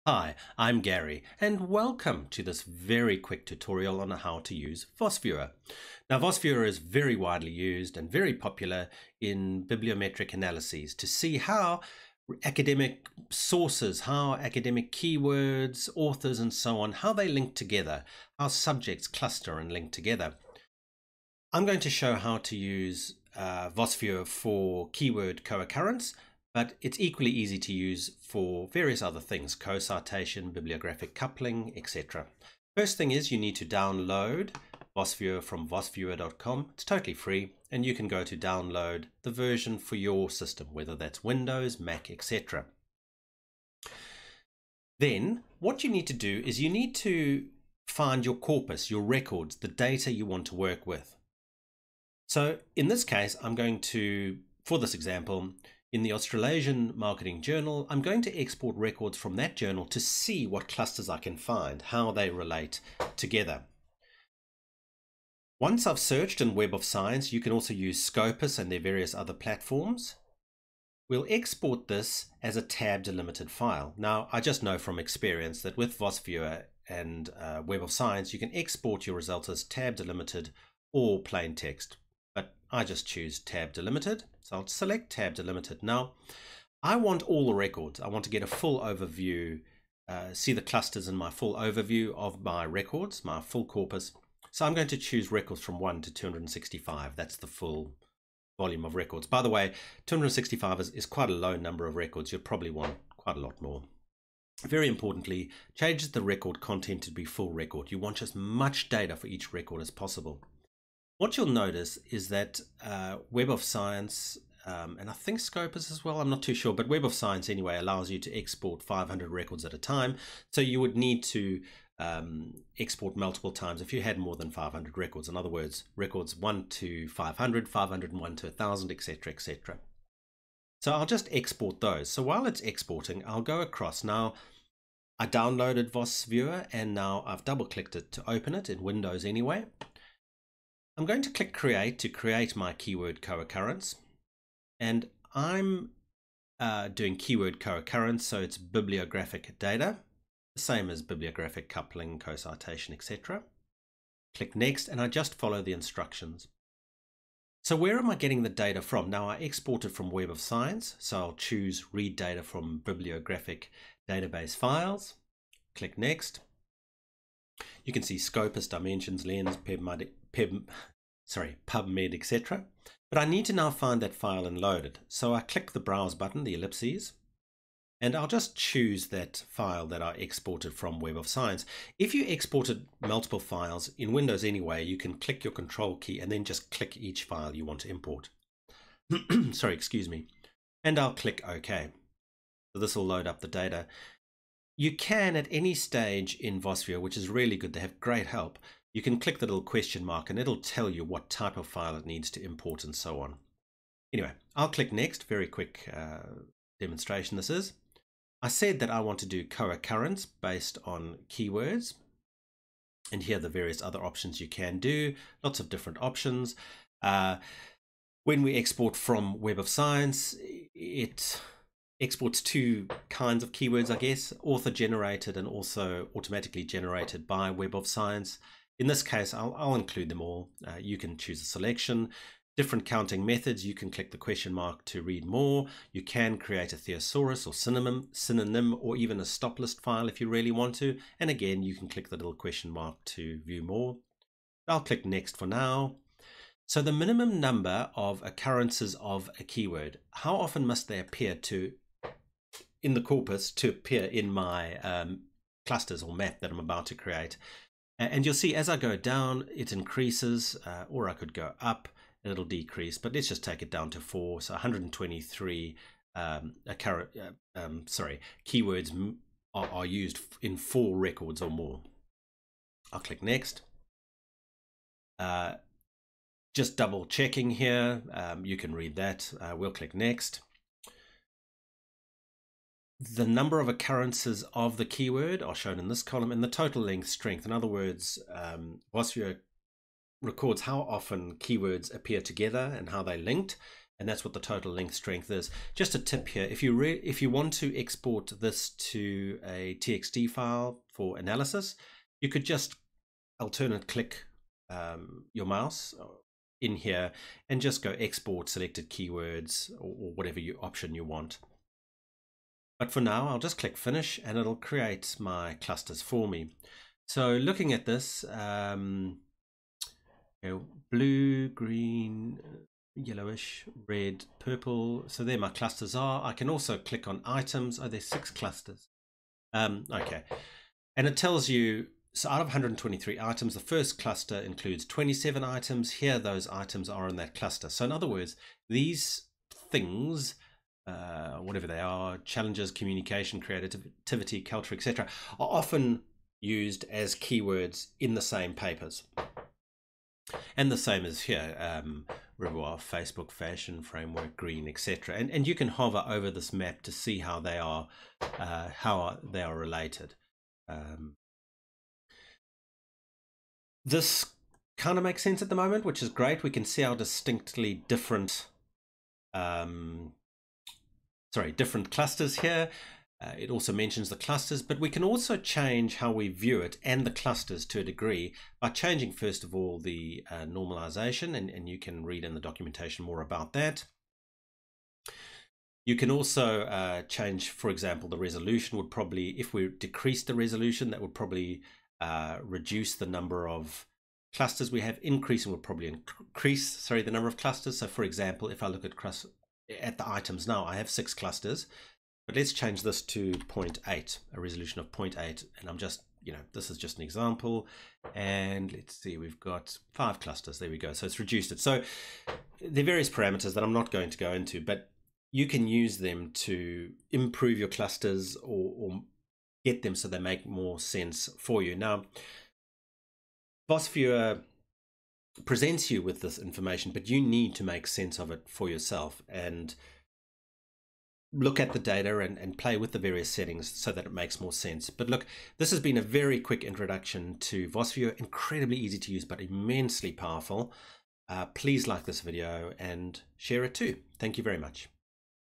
Hi, I'm Gary, and welcome to this very quick tutorial on how to use VOSviewer. Now, VOSviewer is very widely used and very popular in bibliometric analyses to see how academic sources, how academic keywords, authors, and so on, how they link together, how subjects cluster and link together. I'm going to show how to use VOSviewer for keyword co-occurrence, but it's equally easy to use for various other things, co-citation, bibliographic coupling, etc. First thing is you need to download VOSviewer from VOSviewer.com. It's totally free, and you can go to download the version for your system, whether that's Windows, Mac, etc. Then what you need to do is you need to find your corpus, your records, the data you want to work with. So in this case, I'm going to, for this example, in the Australasian Marketing Journal, I'm going to export records from that journal to see what clusters I can find, how they relate together. Once I've searched in Web of Science, you can also use Scopus and their various other platforms. We'll export this as a tab delimited file. Now, I just know from experience that with VOSviewer and Web of Science, you can export your results as tab delimited or plain text. But I just choose tab delimited, so I'll select tab delimited. Now, I want all the records. I want to get a full overview, see the clusters in my full overview of my records, my full corpus. So I'm going to choose records from 1 to 265. That's the full volume of records. By the way, 265 is quite a low number of records. You'll probably want quite a lot more. Very importantly, change the record content to be full record. You want as much data for each record as possible. What you'll notice is that Web of Science, and I think Scopus as well, I'm not too sure, but Web of Science anyway allows you to export 500 records at a time. So you would need to export multiple times if you had more than 500 records. In other words, records 1 to 500, 501 to 1000, etc., etc. So I'll just export those. So while it's exporting, I'll go across. Now, I downloaded VOSviewer and now I've double-clicked it to open it in Windows anyway. I'm going to click Create to create my keyword co-occurrence, and I'm doing keyword co-occurrence, so it's bibliographic data, the same as bibliographic coupling, co-citation, etc. Click Next, and I just follow the instructions. So where am I getting the data from? Now, I exported from Web of Science, so I'll choose Read Data from Bibliographic Database Files. Click Next. You can see Scopus, Dimensions, Lens, PubMed, etc. But I need to now find that file and load it. So I click the Browse button, the ellipses, and I'll just choose that file that I exported from Web of Science. If you exported multiple files in Windows anyway, you can click your Control key and then just click each file you want to import. Sorry, excuse me. And I'll click OK. So this will load up the data. You can, at any stage in VOSviewer, which is really good, they have great help, you can click the little question mark and it'll tell you what type of file it needs to import and so on. Anyway, I'll click Next. Very quick demonstration this is. I said that I want to do co-occurrence based on keywords. And here are the various other options you can do. Lots of different options. When we export from Web of Science, it exports two kinds of keywords, I guess, author generated and also automatically generated by Web of Science. In this case, I'll include them all. You can choose a selection. Different counting methods. You can click the question mark to read more. You can create a thesaurus or synonym or even a stop list file if you really want to. And again, you can click the little question mark to view more. I'll click Next for now. So the minimum number of occurrences of a keyword, how often must they appear in the corpus to appear in my clusters or map that I'm about to create? And you'll see as I go down, it increases, or I could go up and it'll decrease, but let's just take it down to 4. So 123 keywords are used in 4 records or more. I'll click Next. Just double checking here. You can read that. We'll click Next. The number of occurrences of the keyword are shown in this column, and the total length strength. In other words, VOSviewer records how often keywords appear together and how they're linked. and that's what the total length strength is. Just a tip here, if you want to export this to a TXT file for analysis, you could just alternate click your mouse in here and just go export selected keywords or whatever option you want. But for now, I'll just click finish and it'll create my clusters for me. So looking at this, blue, green, yellowish, red, purple. So there my clusters are. I can also click on items. Oh, there's 6 clusters. Okay. And it tells you, so out of 123 items, the first cluster includes 27 items. Here, those items are in that cluster. So in other words, these things, whatever they are, challenges, communication, creativity, culture, etc., are often used as keywords in the same papers. And the same as here, Revoir, Facebook, fashion, framework, green, etc. And you can hover over this map to see how they are related. This kind of makes sense at the moment, which is great. We can see how distinctly different, different clusters here. It also mentions the clusters, but we can also change how we view it and the clusters to a degree by changing, first of all, the normalization, and you can read in the documentation more about that. You can also change, for example, the resolution would probably, if we decrease the resolution, that would probably reduce the number of clusters we have. Increasing would probably increase, the number of clusters. So for example, if I look at the items now, I have 6 clusters. But let's change this to 0.8, a resolution of 0.8. And I'm just, this is just an example. And let's see, we've got 5 clusters. There we go. So it's reduced it. So there are various parameters that I'm not going to go into, but you can use them to improve your clusters or get them so they make more sense for you. Now, VOSviewer presents you with this information, but you need to make sense of it for yourself and look at the data and play with the various settings so that it makes more sense. But look, this has been a very quick introduction to VOSviewer, incredibly easy to use, but immensely powerful. Please like this video and share it too. Thank you very much.